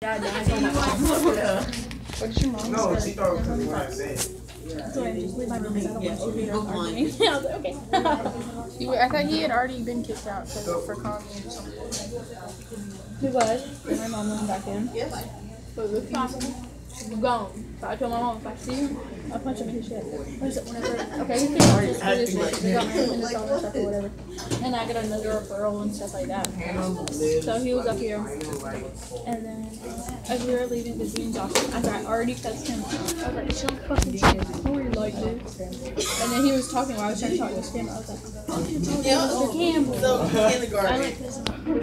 Yeah, I told my mom. What did your mom say? No, she thought it was what I said. So I just leave my room because I don't want to be arguing. Yeah, I was like, okay. I thought he had already been kicked out for calling me or something. He was. And my mom went back in. Yes. But the thing's gone. So I told my mom if I see him, I'll punch him in his head. Okay, he's been already for this week. We got my independent stuff or whatever. And I got another referral and stuff like that. So he was up here. And then as we were leaving, because me and Josh, I already texted him. I was like, don't fucking say it. Don't really like this. And then he was talking while I was trying to talk to his family. I was like, fucking talk to Mr. Campbell. So, kindergarten. I like this.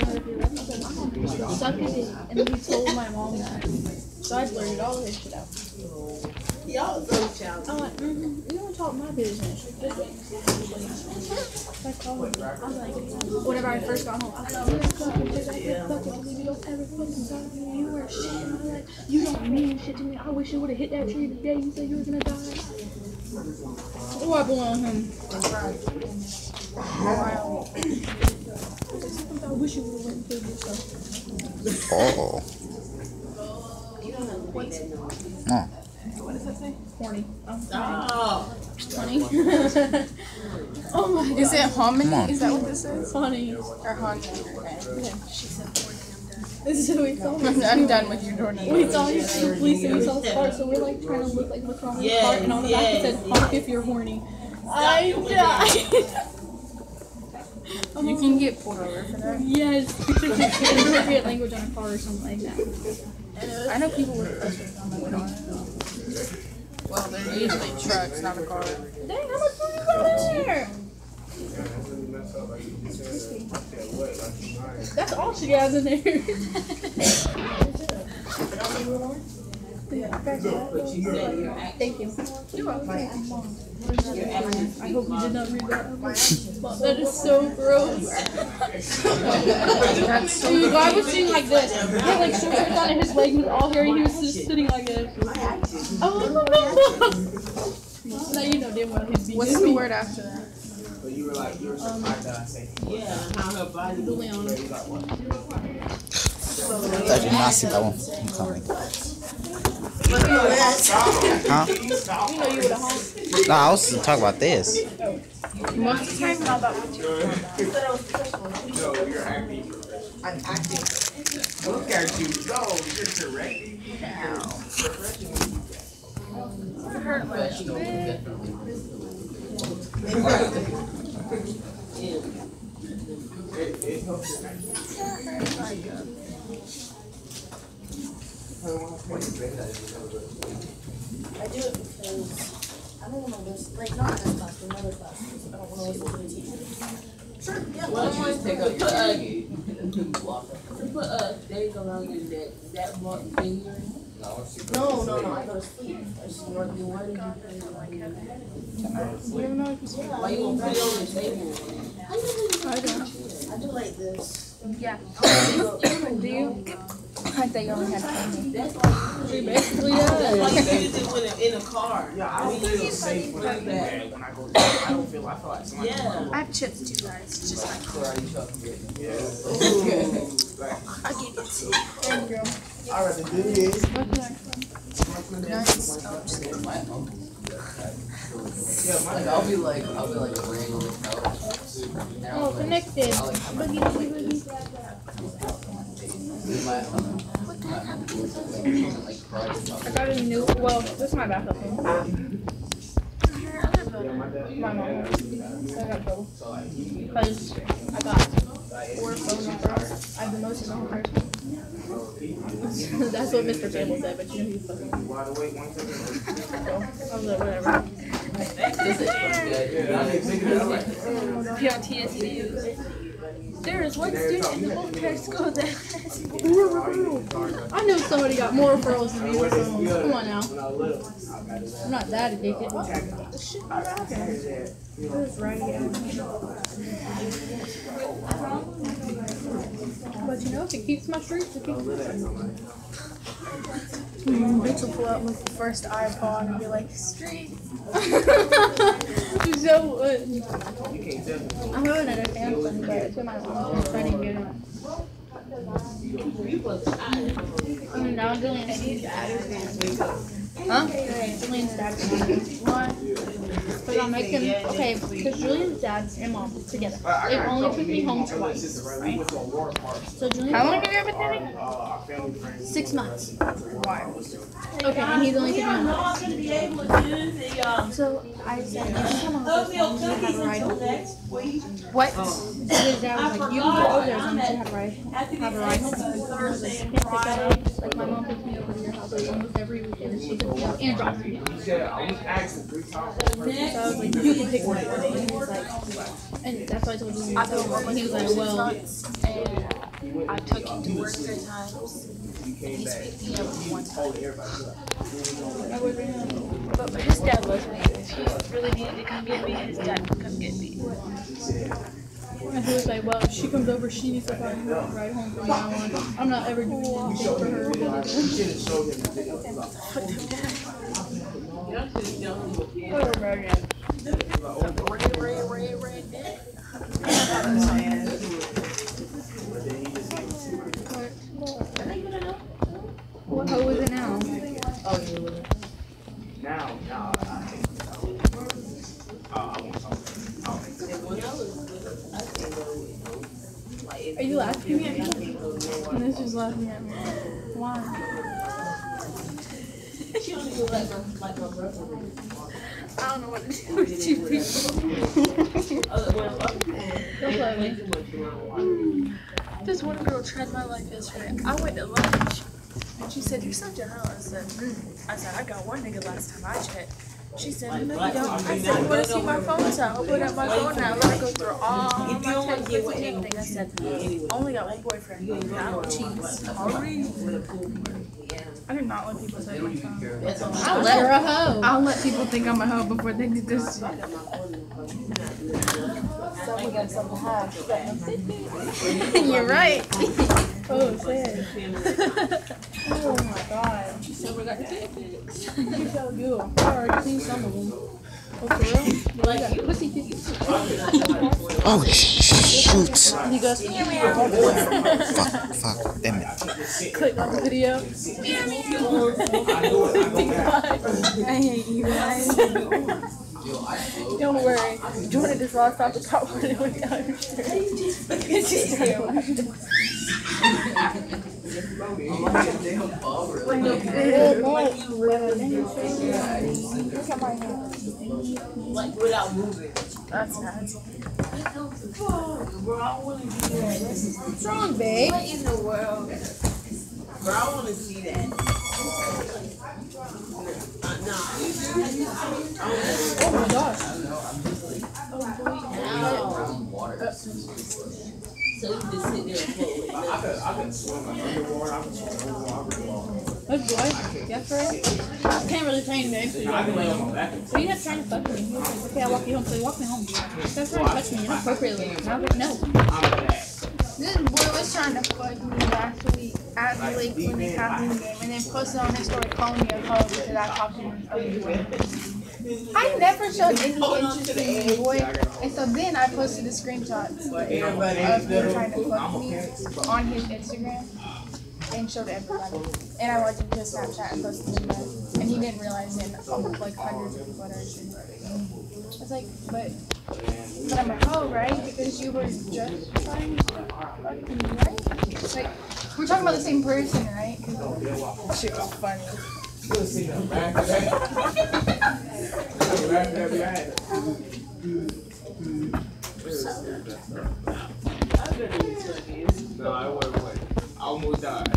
Suck a dick. And then he told my mom that. So I blurted all of his shit out. Y'all so challenging. I'm like, you don't talk my business. I called him. I was like, whenever I first got home, I was like, you're fucking bitch. I said, fuck it. You don't ever fucking talk to me. You are shit. And I was like, you don't mean shit to me. I wish you would have hit that tree the day you said you were gonna die. Oh, I belong him. Wow. I wish you would have went and killed yourself. Oh. No. What does that say? Horny. Oh. Funny. Oh my god. Is it hominy? Is that what this is? Funny. Or honey? Okay. This is who we saw. I'm done with your door. We saw you see the police and we saw the car, so we're like trying to look like what's wrong with the car, and on the back it said honk if you're horny. I died. You can get pulled over for that. Yes. Inappropriate language on a car or something like that. I know people with pressure on the car. Well, they're usually trucks, not a car. Dang, how much food you got in there? That's all she has in there. Thank you. You're welcome. I hope you did not read that. That is so gross. Dude, God was sitting like this. He had like short shorts on and his leg was all hairy. He was just sitting like this. Oh, now you know damn well he'd be. What's the word after that? But you were like, you were surprised that I said. Yeah, how her body was. I did not see that one coming. Huh? You know you would have home. No, I was talking about this. Most of the time, not that much. No, you're acting. I'm acting. Look at you. No, you're correcting me. Hurt my It helps your acting. I do it because I don't want to listen, like not in this class, but in other classes. I don't want to listen to the teacher. Sure, yeah. Why don't you just take up put there you go around your neck. Is that what finger? No, I go to sleep. I just want to do one. Why you gonna put it on the table? I do like this. Yeah. Do you? I thought you only had family. That's like She basically like does. you use it with in a car. Yeah, I don't feel safe when I go bed. When I go to bed, I feel like somebody. Yeah. I have chips too, guys. Just like I'll There you go. rather do this. nice. Yeah, my I'll be like laying on the couch. Oh, connected. Boogie, boogie, boogie. I got a new, well, this is my backup phone. My mom. I got trouble. Because I got 4 phone numbers. I have the most in the whole person. That's what Mr. Campbell said, but you know he's fucking. wide awake one second. So, I was like, whatever. PTSD. There is one student in the whole entire school that has I know somebody got more referrals than me with phones. Come on now. I'm not that addicted. What the shit happened? This right here. But you know, if it keeps my streaks, it keeps my streaks. Bitch will pull out with the first iPod and be like, street. So, I have another Samsung, but it's in my mom's trying to get it. now Julian's dad is Huh? Julian's dad is why? Because I'm making okay. Because Julian's dad and mom together. They only took me home twice, right? So Julian's How long have you been dating? 6 months. Why? Okay, and he's only taking me home. not gonna be able to do the, So I said, you can come on the first time, you have a ride home. What? So his dad was like, you can go over there as long as you have a ride home. Have a ride home. And I was like, I can't pick that up. Like my mom takes me over to your house like almost every weekend, and she picks me up and drops me off. So I was like, you can pick me up. And he was like, and that's why I told you. And he was like, well. I took him to work 3 times. He's picked me up 1 time. But his dad loves me. If he really needed to come get me, his dad would come get me. And he was like, well, if she comes over, she needs to find her ride home from now on. I'm not ever doing anything for her. What hoe is it now? Now, Are you laughing at me? And this is laughing at me. Why? I don't know what to do with you people. Don't play me. This one girl tried my life yesterday. I went to lunch and she said, "You're such a hoe." I said, I said, "I got one nigga last time I checked." She said, "No, you don't." I said, "You want to see my phone?" So I opened up my phone now. Let me go through all my text messages and everything. I said, "Only got one boyfriend. I don't cheat." I do not let people say my phone. You're a hoe. I'll let people think I'm a hoe before they do this. You're right. Oh, sad. Oh my god. You so good. I already seen some of them. Oh, for real? You like that pussy kisses? Oh, shoot. He goes, Fuck, damn it. click on the video. I hate you guys. Don't worry. Jordan just lost off the top when it went down her shirt. She started laughing. like without moving. That's nuts. Bro, I want to do that. What's wrong, babe? What in the world? Bro, I want to see that. Nah. Oh my gosh. So you just sit there and float with it. I can swim underwater. I can swim overwater. That's boy. Yeah, for real. I can't really train today. So I can lay on my back. so you have trying to fuck me. He was like, okay, I'll walk you home. So he walked me home. That's trying to touch me inappropriately. And I was like, no. I'm bad. This boy was trying to fuck me last week after Lake when they got me the game and then posted on his story calling me a hoe because I talked to him. I never showed any interest in this boy, and so then I posted the screenshots of him trying to fuck me on his Instagram and showed everybody. And I went to his Snapchat and posted it there. And he didn't realize it, almost like hundreds of people had already seen it. I was like, but I'm a hoe, right? Because you were just trying to fuck me, right? Like, we're talking about the same person, right? Because shit was funny. No, I wouldn't. I almost died.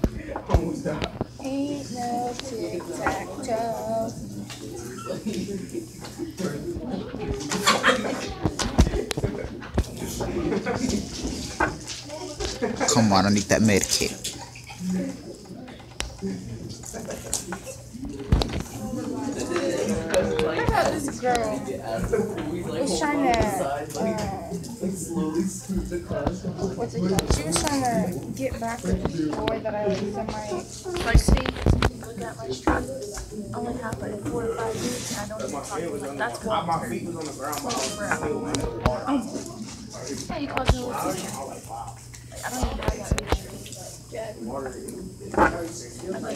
Ain't no tic-tac-toe. Come on, I need that med kit. What about this girl? Was trying to, what's it called? She was trying to get back with this boy that I was in my, like, see, look at my stream. Only have like 4 to 5 weeks and I don't even talk to him. That's My what. feet was on the ground. Yeah, you called me a little sister. Like, I don't even have that picture.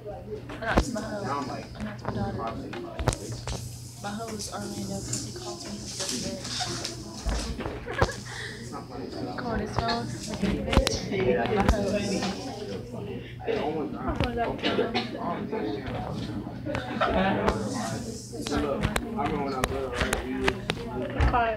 And that's my hoe. Now I'm like, And that's my daughter. probably My hoe is Orlando because he calls me his bitch. it's not funny. Called his phone like a bitch. My hoe. Oh my God. Look, I remember when I was little, right? Hi.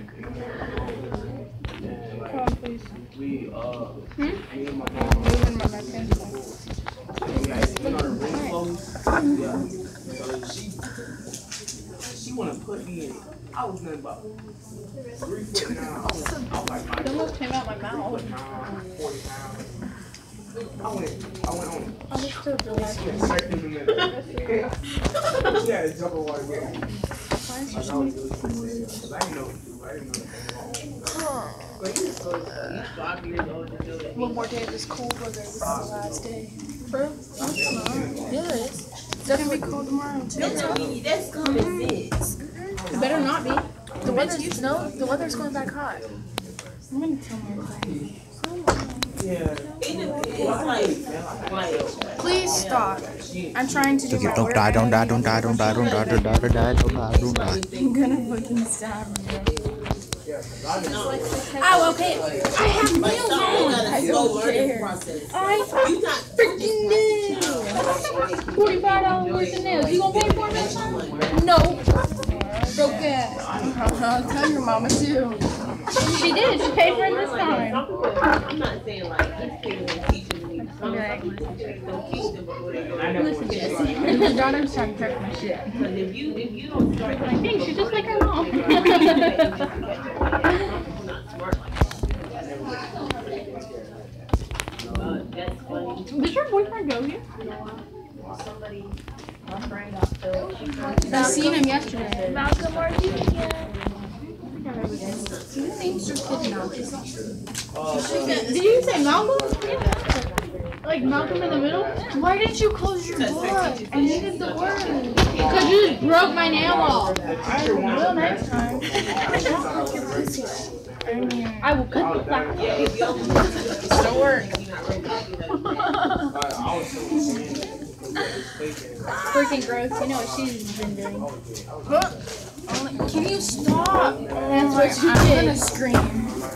Come on, please. Me and my mom, Moving my back in. you know the ring clothes? Yeah. So she wanna put me in it. I was nothing about 3 foot now. I was like It almost came out my mouth. 40 pounds. I went on. I was still relaxing. Right in the middle. She had to jump over water again. I didn't know. But you're so he's 5 years old to do that. One more day of this cold weather. This is the last day. Bro, It's not. yeah, it is. It's gonna be cold tomorrow too. That's common sense. It better not be. The weather's going back hot. I'm gonna tell my friend. Yeah. It's like, Please stop. I'm trying to do my Don't work. die, don't die, don't die, don't die, don't die, don't die, don't die, don't die, don't die. I'm gonna fucking stab you. Oh, okay. I have nails on. I don't care. Process. I You not freaking do. $45 worth of nails. You gonna pay for them? No. Broke ass. I'll tell your mama too. She did. She paid for it this time. I'm not saying like these kids are teaching me. Okay. Don't teach them before they go. Listen, Jesse. Your daughter's trying to prep my shit. Because if you don't start I think she's just like her mom. not smart like that. That's funny. Did your boyfriend go here? I seen him yesterday. Malcolm or Julia? Thanks for kidnapping. Did you say Malcolm? Like Malcolm in the middle? Why didn't you close your book? I needed the word. Because you just broke my nail off. I will next time. I will cut the plaque. Don't work. Freaking gross. You know what she's been doing. Can you stop? That's what she I'm did. gonna scream.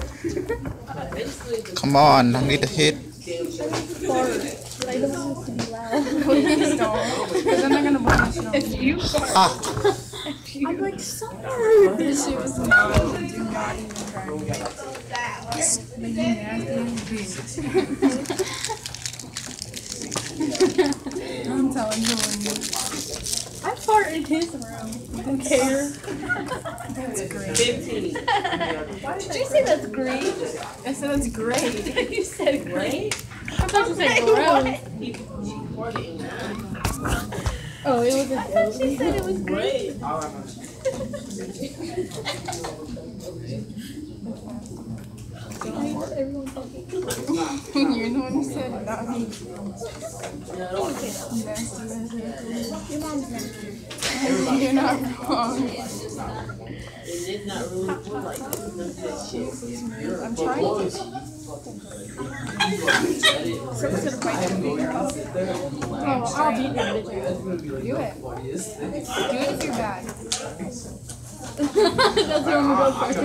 Come on, I need a hit. Like, this has to be loud. Please don't. Because I'm not gonna blame this on you. Ah, I'm like, sorry. This shit was no. Do not even try. Like, you nasty bitch. I'm telling you. I fart in his room. Don't care. That's great. 15. Did you say that's great? I said that's great. You said great? I thought you said gross. Oh, it was a joke. She said it was great. Everyone's talking. You're the one who said it, not me. Nasty Your mom's nasty. You're not wrong. It's not really good like this. Shit. I'm trying to. Someone's gonna fight you. Oh, I'll beat that bitch. Do it. Do it if you're bad. That's where I'm gonna go first.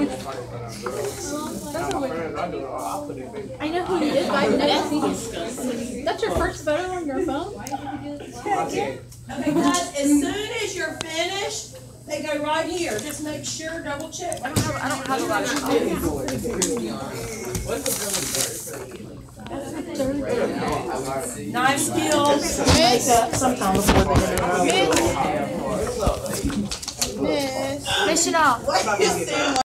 I know who he is, but I've never seen him. That's your first photo on your phone? Okay, guys, as soon as you're finished, they go right here. Just make sure, double check. I don't have a lot of Knife skills, makeup, sometime before they go. Miss it off. What is